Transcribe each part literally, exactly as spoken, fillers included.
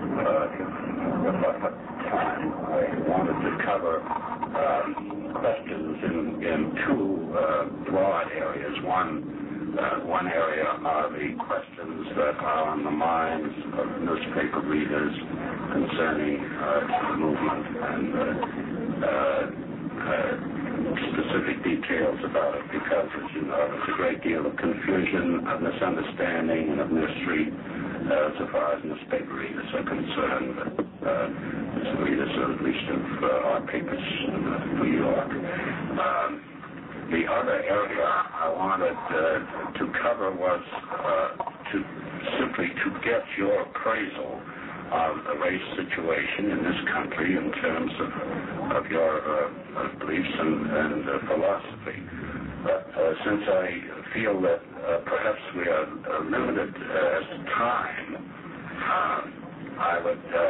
if I had time, I wanted to cover um, questions in, in two uh, broad areas. One, uh, one area are the questions that are on the minds of newspaper readers concerning uh, the movement and uh, uh, uh, specific details about it, because, as you know, there's a great deal of confusion, of misunderstanding, and of mystery uh, so far as newspaper readers are concerned, but uh, as readers, at least of uh, our papers in uh, New York. Um, the other area I wanted uh, to cover was uh, to simply to get your appraisal of the race situation in this country in terms of, of your uh, beliefs and, and uh, philosophy. But uh, since I feel that uh, perhaps we are uh, limited uh, as to time, um, I would uh,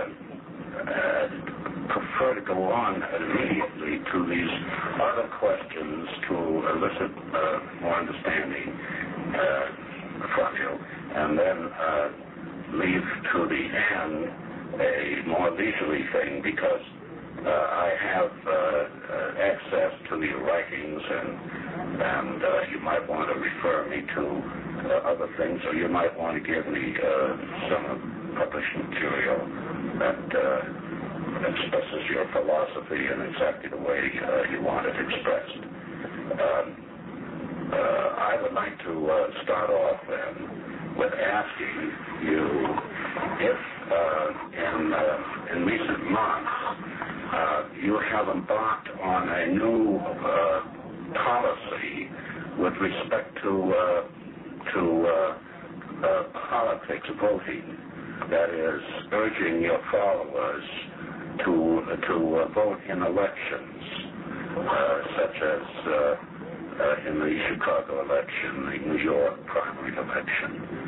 uh, prefer to go on immediately to these other questions to elicit uh, more understanding uh, from you, and then uh, leave to the end a more leisurely thing, because uh, I have uh, uh, access to the writings, and and uh, you might want to refer me to uh, other things, or you might want to give me uh, some published material that uh, expresses your philosophy in exactly the way uh, you want it expressed. Um, uh, I would like to uh, start off then with asking you if uh, in, uh, in recent months uh, you have embarked on a new uh, policy with respect to uh, to uh, uh, politics voting, that is, urging your followers to to uh, vote in elections, uh, such as uh, Uh, in the Chicago election, the New York primary election.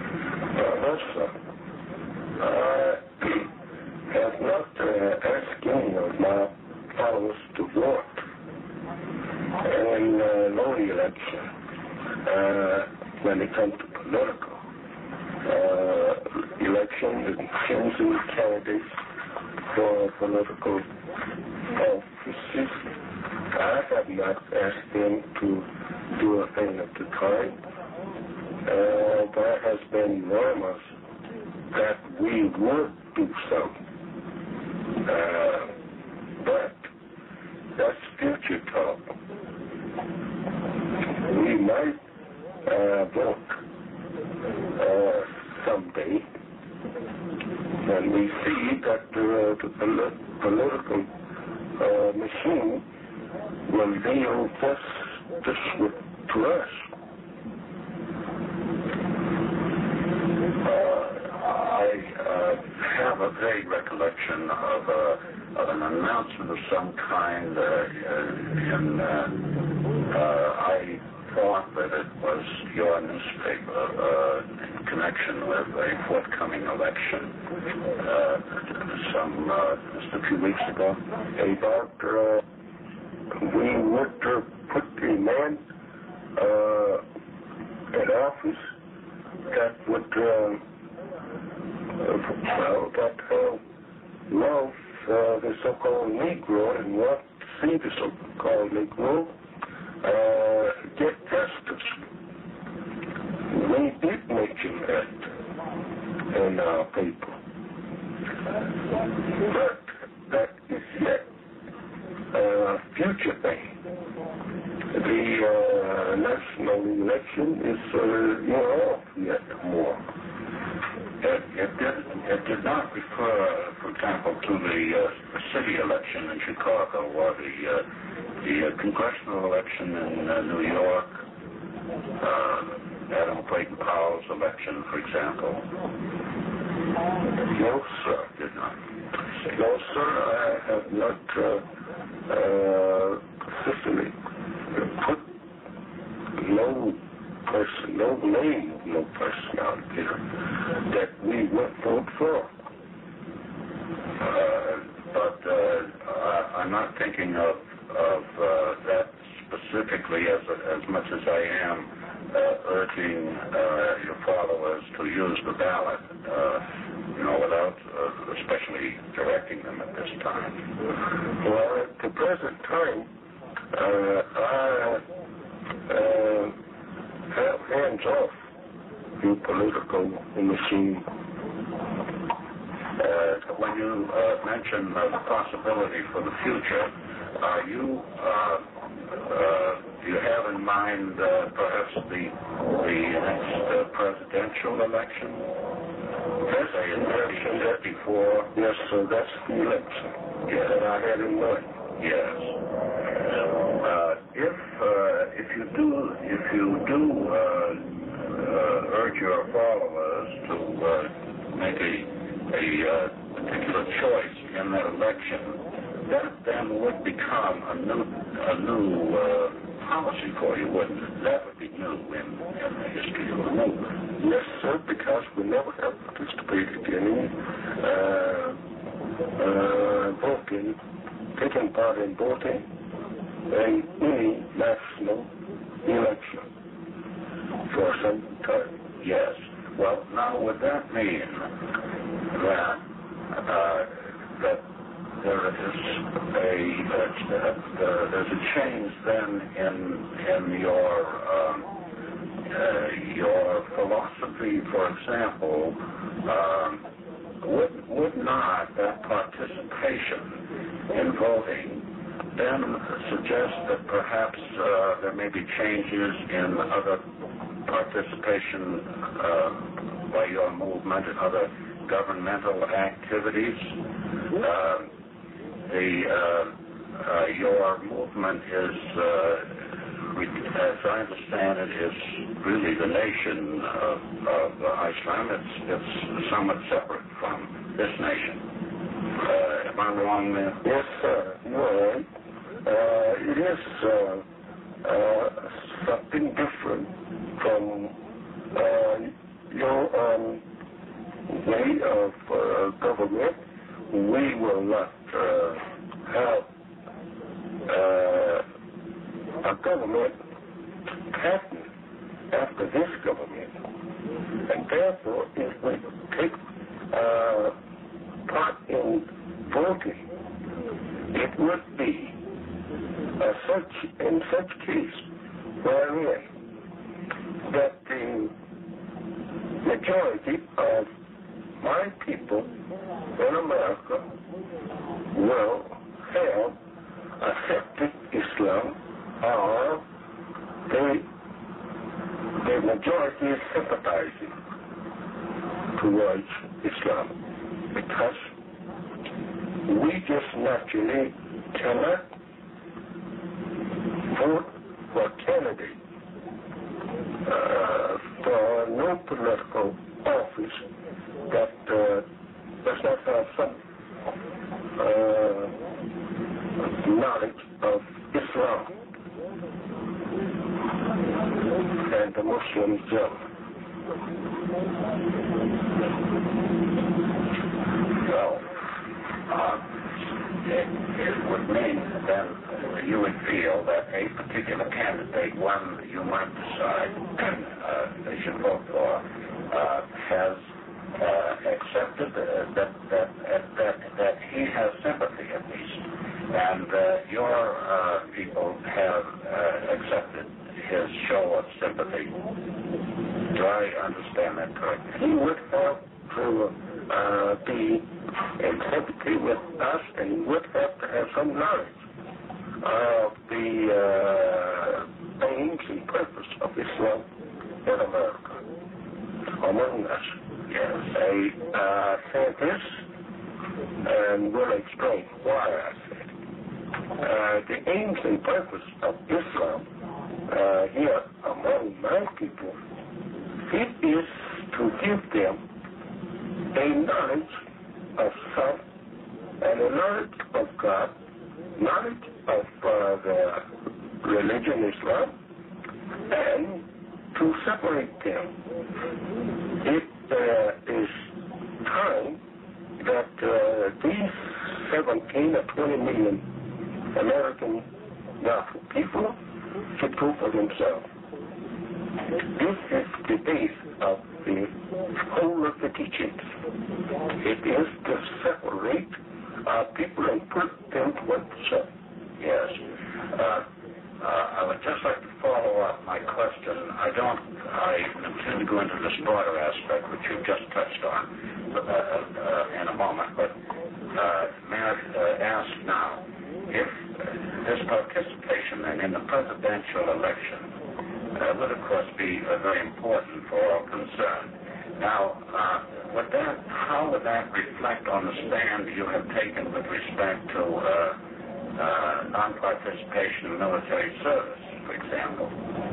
Uh, also, I have not uh, asked any of my followers to vote in uh, no election uh, when it comes to political uh, election and choosing candidates for political offices. I have not asked them to do a thing of the kind. Uh, there has been rumors that we would do so. Uh, but that's future talk. We might uh, vote uh, someday when we see that uh, the pol- political uh, machine will deal just this with to us. Uh, I uh, have a vague recollection of, uh, of an announcement of some kind, uh, in, uh, uh, I thought that it was your newspaper uh, in connection with a forthcoming election uh, some, uh, just a few weeks ago. About uh, we would uh, put a man uh, in office that would, uh, well, that uh, love uh, the so-called Negro and want to see the so-called Negro uh, get justice. We did mention that in our paper, but that is yet Uh, future thing. The uh, national election is uh, you know, yet more. It, it, did, it did not refer, for example, to the uh, city election in Chicago or the, uh, the uh, congressional election in uh, New York, uh, Adam Clayton Powell's election, for example. No, sir. Did not. No, sir, I have not uh, uh, consistently put no person, no name, no person out there that we would vote for. Uh, but uh, I'm not thinking of, of uh, that specifically as, as much as I am uh, urging uh, your followers to use the ballot. Uh, you know, without uh, especially directing them at this time? Well, at the present time, uh, I uh, have hands off the political machine. Uh, when you uh, mention uh, the possibility for the future, are you, uh, uh, do you have in mind uh, perhaps the the next uh, presidential election? That's Say in election that before. Yes, sir, that's the election Yes. that I had in mind. Yes. Uh, if uh, if you do if you do uh, uh, urge your followers to uh, make a a uh, particular choice in that election, that then would become a new a new uh, policy for you, wouldn't it? That would be new in, in the history of the movement. Yes, sir, because we never have participated in uh, uh, voting, taking part in voting in any national election for some time. Yes. Well, now would that mean that uh, that there is a uh, uh, there's a change then in in your um, uh, your philosophy, for example? Um, would would not that participation in voting then suggest that perhaps uh, there may be changes in other participation uh, by your movement and other governmental activities? Uh, the uh, uh, your movement is, uh, as I understand it, is really the nation of, of uh, Islam. It's it's somewhat separate from this nation. Uh, am I wrong there? Yes, sir. No, uh, it is uh, uh, something different from uh, your um, way of uh, government. We will not uh, have uh, a government pattern after this government, and therefore, if we take uh, part in voting, it would be uh, such in such case wherein that the majority of my people in America will have accepted Islam, or they, the majority is sympathizing towards Islam, because we just naturally cannot vote for candidate uh, for no political office that uh, does not have some uh, knowledge of Islam and the Muslim Jannah. Well, uh, it, it would mean then you would feel that a particular candidate, one you might decide uh, they should vote for, uh, has uh, accepted uh, that, that, that, that he has sympathy at least, and uh, your uh, people have uh, accepted his show of sympathy. Do I understand that correctly? He would have to uh, be in sympathy with us, and he would have to have some knowledge of the uh, aims and purpose of Islam in America among us. Yes. I uh, said this and will explain why I said it. Uh, the aims and purpose of Islam uh, here among my people, it is to give them a knowledge of self and a knowledge of God, knowledge of uh, the religion Islam, and to separate them. It uh, is time that uh, these seventeen or twenty million American Yahu people should go for themselves. This is the base of the whole of the teachings. It is to separate uh, people and put them to one percent. Yes. Uh, uh, I would just like to follow up my question. I don't, I intend to go into this broader aspect, which you just touched on uh, uh, in a moment, but uh, may I uh, ask now, if uh, this participation then in the presidential election uh, would, of course, be uh, very important for all concerned. Now, uh, would that, how would that reflect on the stand you have taken with respect to uh, uh, non-participation in military service, for example?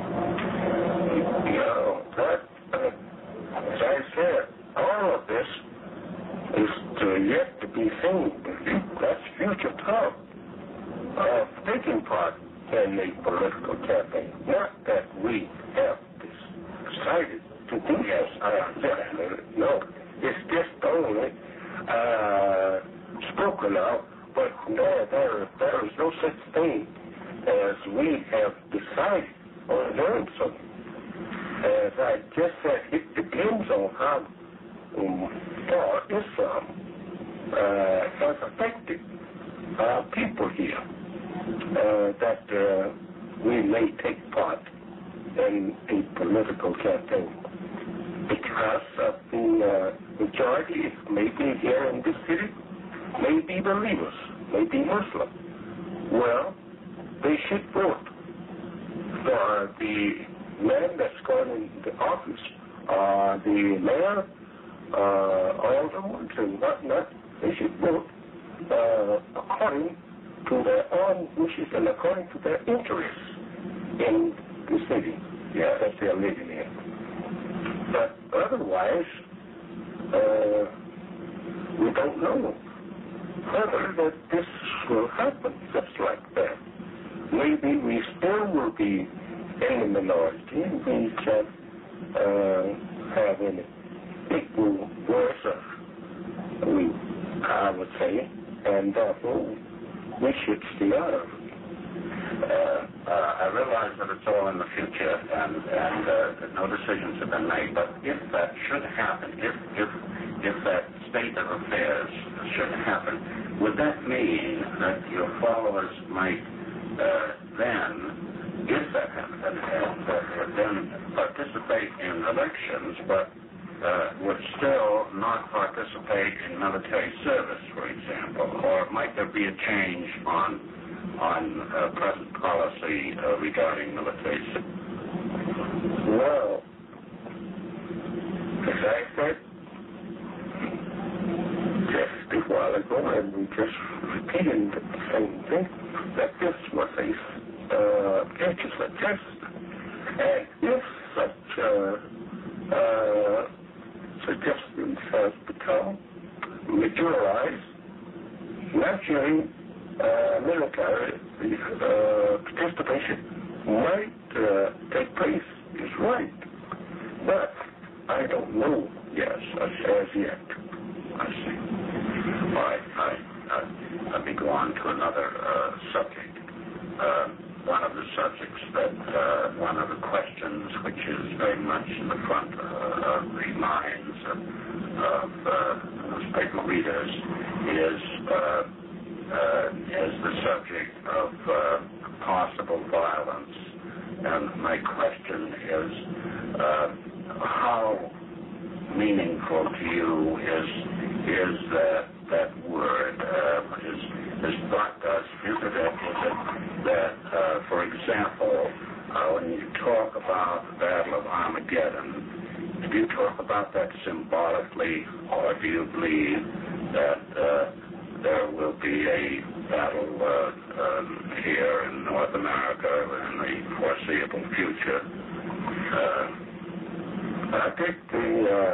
You know, that, uh, as I said, all of this is to yet to be seen. That's future talk of taking part in a political campaign. Not that we have decided to do yes, I understand it. No, it's just only uh, spoken of, but there, there, there is no such thing as we have decided or doing something. As I just said, it depends on how um, far Islam uh, has affected uh, people here, uh, that uh, we may take part in a political campaign. Because of the uh, majority, maybe here in this city, may be believers, may be Muslim. Well, they should vote for the man that's going into office, uh, the mayor, uh, aldermen and whatnot. They should vote uh, according to their own wishes and according to their interests in the city yeah, that they're living in. But otherwise, uh, we don't know whether that this will happen just like that. Maybe we still will be in the minority and we can't uh, have any equal voice of, we, I would say, and therefore we should stay out of it. Uh, uh, I realize that it's all in the future and, and uh, that no decisions have been made, but if that should happen, if, if, if that state of affairs should happen, would that mean that your followers might uh, then, if that happened, uh, would then participate in elections, but uh, would still not participate in military service, for example? Or might there be a change on on uh, present policy uh, regarding military service? Well, as I said just a while ago, and we just repeated the same thing, that this was a uh, future suggestion. And if such uh, uh, suggestions has become materialized, naturally, Uh, military uh, participation might uh, take place, is right. But I don't know, yes, as, as yet. I see. All right, I, I, let me go on to another uh, subject. Uh, one of the subjects that, uh, one of the questions which is very much in the front uh, of the minds of, of uh, newspaper readers is uh, Uh, is the subject of uh, possible violence. And my question is, uh, how meaningful to you is is that that word? Uh, is is thought does is it that, is it that uh, for example, uh, when you talk about the Battle of Armageddon, do you talk about that symbolically, or do you believe that uh, there will be a battle uh, um, here in North America in the foreseeable future? Uh, I think the uh,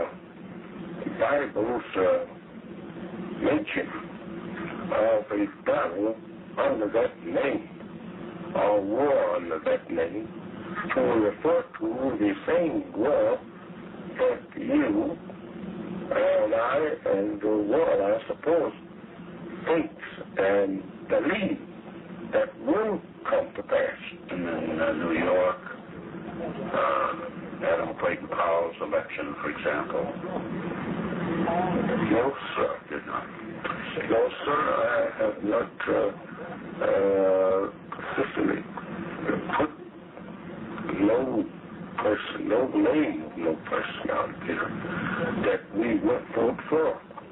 Bible's uh, mention of a battle under that name, or war under that name, to refer to the same war that you and I and the world, I suppose, thinks and believe that will come to pass. In uh, New York, uh, Adam Clayton Powell's election, for example. No, sir. Did not. No, sir, I have not uh, uh, consistently put no person, no name of no person out there that we would vote for.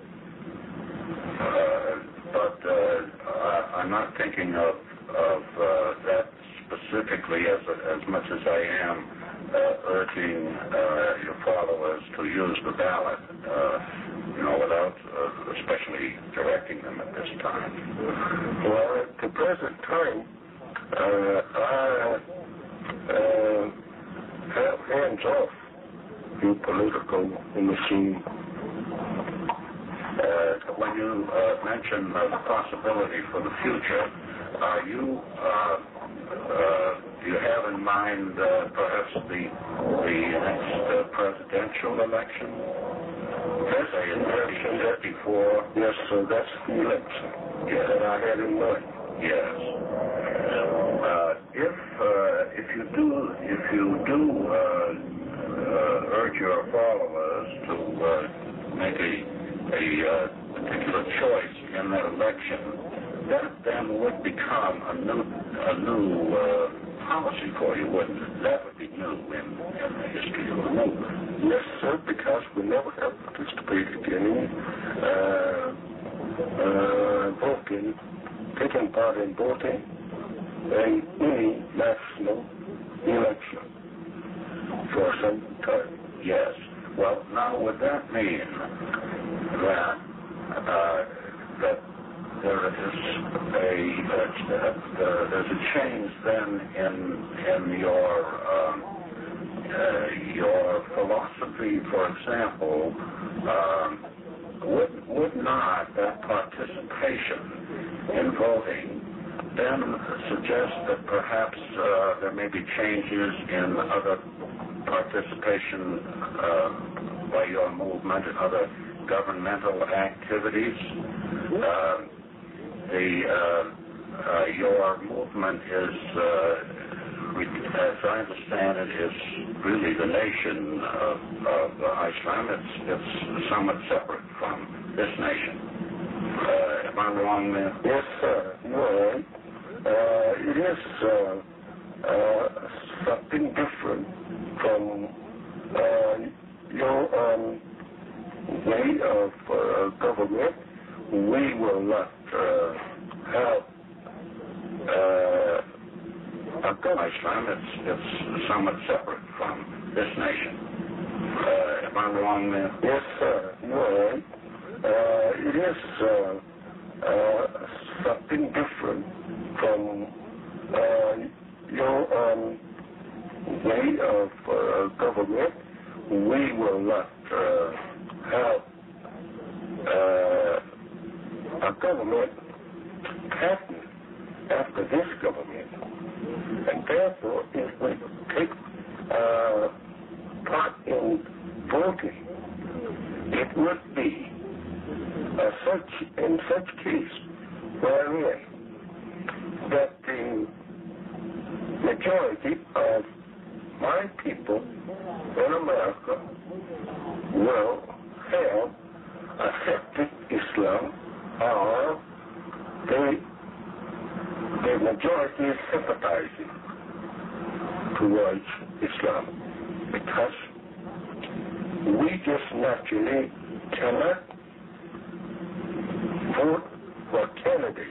Uh, but uh, I'm not thinking of, of uh, that specifically as, as much as I am uh, urging uh, your followers to use the ballot, uh, you know, without uh, especially directing them at this time. Well, at the present time, uh, I uh, have hands off the political machine. Uh, when you uh, mention uh, the possibility for the future, are you uh, uh, do you have in mind uh, perhaps the the next uh, presidential election? That's Say in nineteen fifty-four. Yes, sir, that's the election Yes. that I had in mind. Yes. Uh, if uh, if you do if you do uh, uh, urge your followers to uh, make a a uh, particular choice in that election, that then would become a new a new uh, policy for you, wouldn't it? That would be new in, in the history of the movement. Yes, sir, because we never have participated in any uh, uh, voting, taking part in voting in any national election for some time. Yes. Well, now would that mean that uh, that there is a uh, uh, there's a change then in in your um, uh, your philosophy, for example? Um, would would not that participation in voting then suggest that perhaps uh, there may be changes in other participation uh, by your movement and other governmental activities? Uh, the uh, uh, your movement is, uh, as I understand it, is really the nation of, of uh, Islam. It's it's somewhat separate from this nation. Uh, am I wrong there? Yes, sir. You're right. Uh, it is uh, uh, something different from uh, your um, way of uh, government. We will not uh, have uh, a government. Islam, it's, it's somewhat separate from this nation. Uh, am I wrong there? Yes, sir. You're right. Uh, it is uh, uh, something different from uh, your um, way of uh, government. We will not uh, have uh, a government pattern after this government, and therefore if we take uh, part in voting, it would be uh, such in such case wherein that the majority of my people in America will have accepted Islam, or they, the majority is sympathizing towards Islam, because we just naturally cannot vote for candidate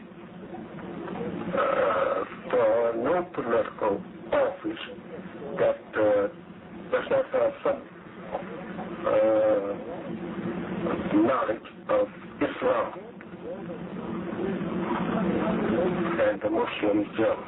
uh, for no political office that uh, does not have some uh, knowledge of Islam and the Muslim zeal.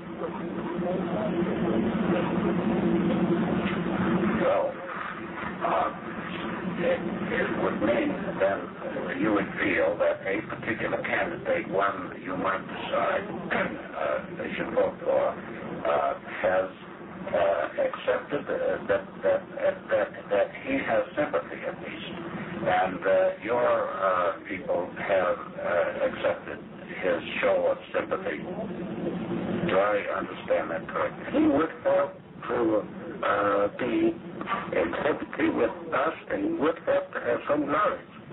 Well, uh, it, it would mean then you would feel that a particular candidate, one you might decide uh, they should vote for, uh, has uh, accepted uh, that, that, uh, that, that he has sympathy at least, and uh, your uh, people have uh, accepted his show of sympathy. Do I understand that correctly? He would have to uh, be in sympathy with us, and he would have to have some knowledge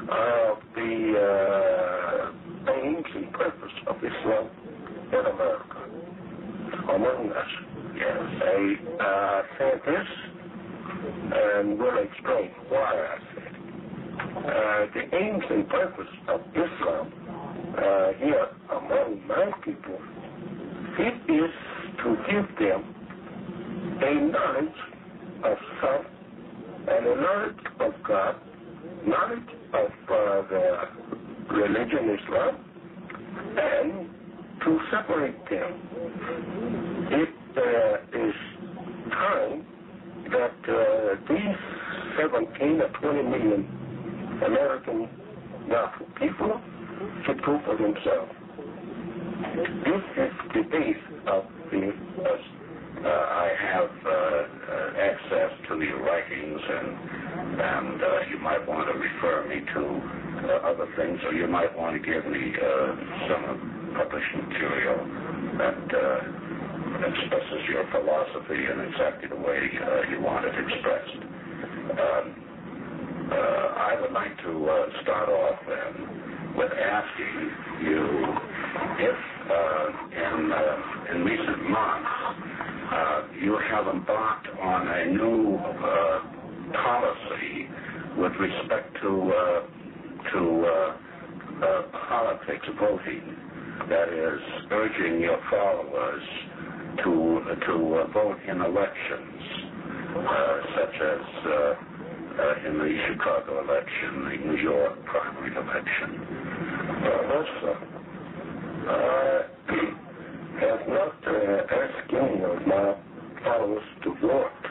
of the uh, aims and purpose of Islam in America, among us. Yes. I uh, say this and will explain why I say it. Uh, the aims and purpose of Islam uh, here among my people, it is to give them a knowledge of self and a knowledge of God, knowledge of uh, the religion Islam, and to separate them. It uh, is time that uh, these seventeen or twenty million American Godful people should go for themselves. This is the base of the us. Uh, I have uh, uh, access to the writings, and and uh, you might want to refer me to uh, other things, or you might want to give me uh, some published material that uh, expresses your philosophy in exactly the way uh, you want it expressed. Um, uh, I would like to uh, start off then with asking you if uh, in uh, in recent months uh, you have embarked on a new uh, policy with respect to uh, to uh, uh, politics voting, that is, urging your followers to to uh, vote in elections, uh, such as uh, uh, in the Chicago election, the New York primary election. Uh, also, I have not uh, asked any of my followers to vote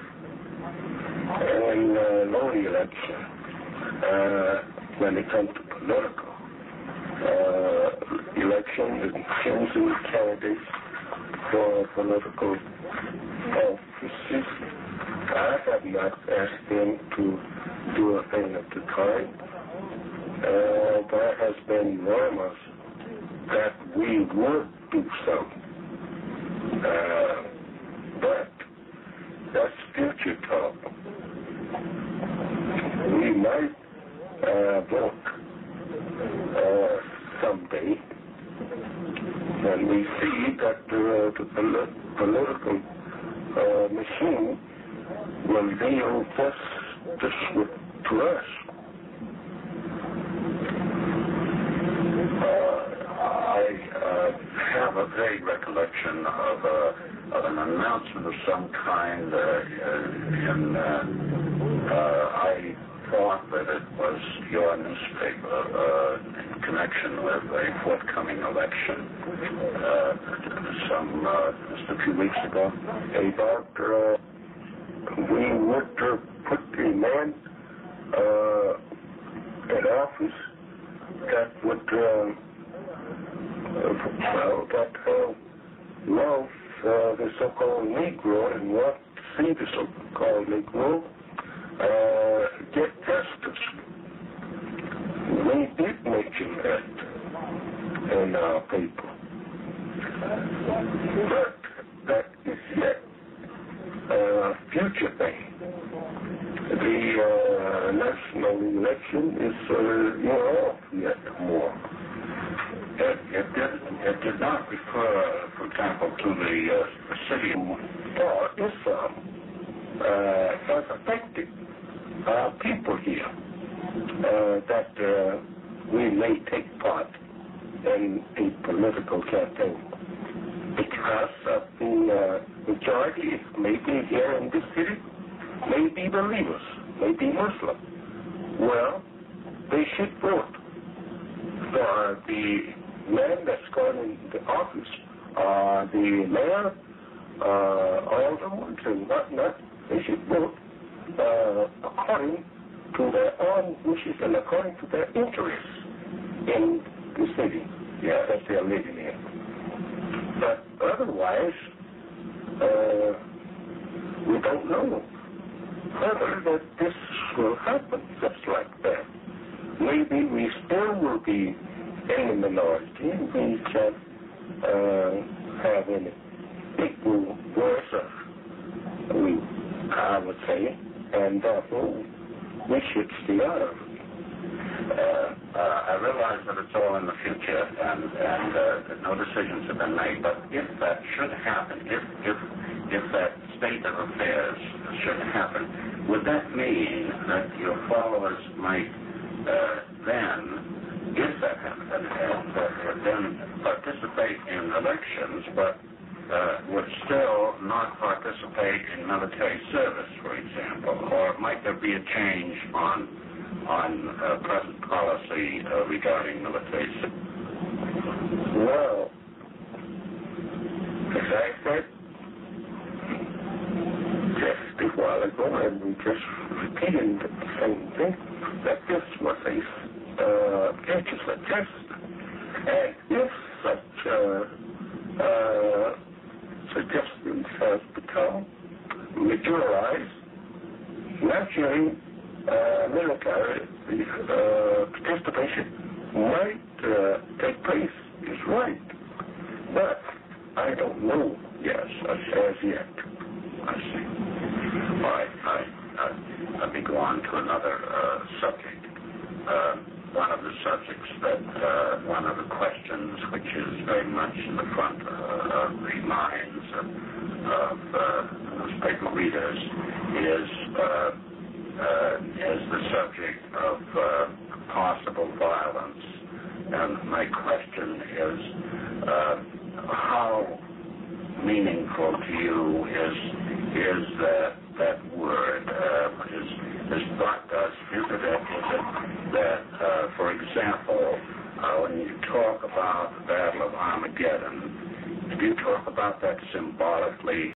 in uh, no election uh, when it comes to political uh, election and choosing candidates for political offices. I have not asked them to do a thing of the kind. Uh, there has been rumors that we would do so. Uh, but that's future talk. We might uh, vote uh, someday when we see that uh, the pol- political uh, machine will deal justice with, to us. I uh, have a vague recollection of, uh, of an announcement of some kind, uh, in, uh, uh, I thought that it was your newspaper uh, in connection with a forthcoming election, uh, some, uh, just a few weeks ago. About, uh, we would uh, put a man uh, in office that would uh, well, that uh, love uh, the so-called Negro and what see the so-called Negro uh, get justice. We did mention that in our paper. But that is yet a future thing. The uh, national election is uh, you know, yet more. It, it, did, it did not refer, for example, to the, uh, the city or Islam uh, has affected uh, people here uh, that uh, we may take part in a political campaign because of the uh, majority, maybe here in this city, may be believers, may be Muslim. Well, they should vote for the man that's going into office, uh, the mayor, uh, aldermen and whatnot. They should vote uh, according to their own wishes and according to their interests in the city yeah, that they're living in. But otherwise, uh, we don't know whether that this will happen just like that. Maybe we still will be in the minority and we can't uh, have any equal voice of, we, I would say, and therefore we should stay out of it. uh, I realize that it's all in the future and, and uh, that no decisions have been made, but if that should happen, if, if, if that state of affairs should happen, would that mean that your followers might uh, then, if that happened, uh, would then participate in elections, but uh, would still not participate in military service, for example? Or might there be a change on on uh, present policy uh, regarding military service? Well, as I said just a while ago, I'm just repeating the same thing, that this was a uh, legislative test. And if such uh, uh, suggestions has become materialized, naturally, uh, military uh, participation might uh, take place, is right. But I don't know, yes, as, as yet. I see. All right, I, I, let me go on to another uh, subject. Uh, one of the subjects that, uh, one of the questions which is very much in the front uh, of the minds of, of uh, newspaper readers is, uh, uh, is the subject of uh, possible violence. And my question is, uh, how meaningful to you is is that that word? Uh, is is thought does is it that, is it that uh, for example, uh, when you talk about the Battle of Armageddon, do you talk about that symbolically